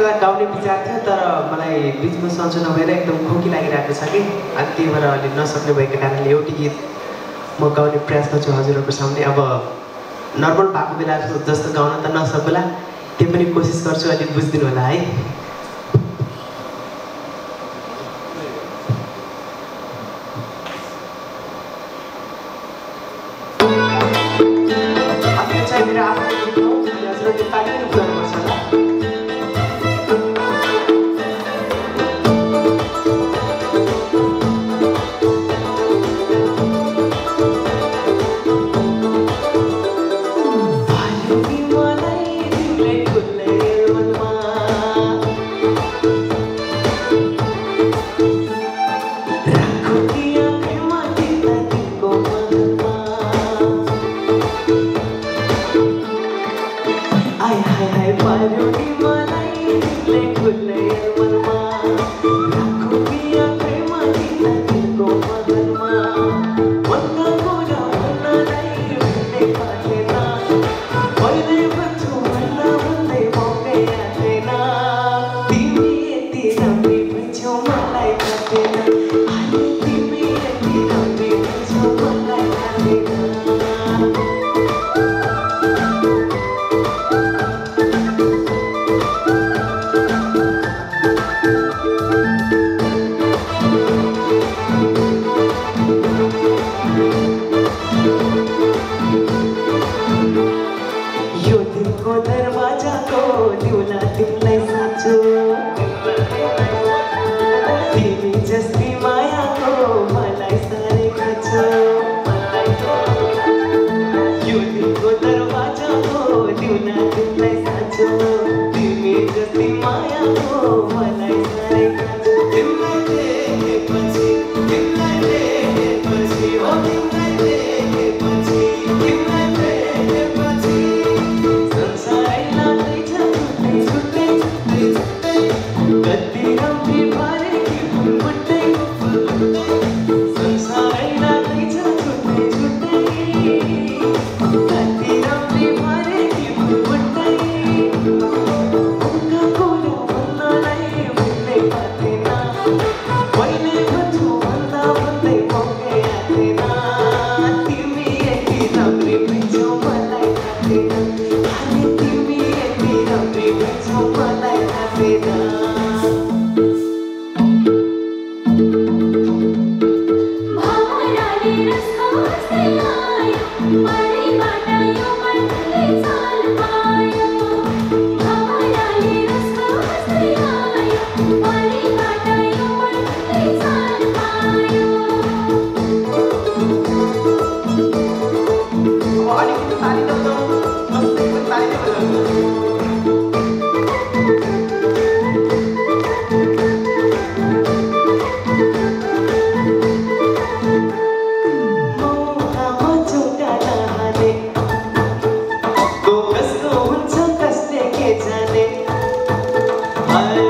बेला गाउने विचार थियो तर मलाई बिचमा सन्चो नभएर एकदम खोकी लागिरहेको छ कि अनि त्यही भएर अहिले नसक्ने भएको कारणले एउटै गीत म गाउने प्रयास गर्छु हजुरहरूको सामने। अब नर्मल भएको बेला जस्तो गाउन त नसकुला, त्यो पनि कोसिस गर्छु, अलिक बुझिदिनु होला है। मेरो आफ्नो गीत हो, हजुरहरूले ताली पनि बजाउनुपर्छ होला। I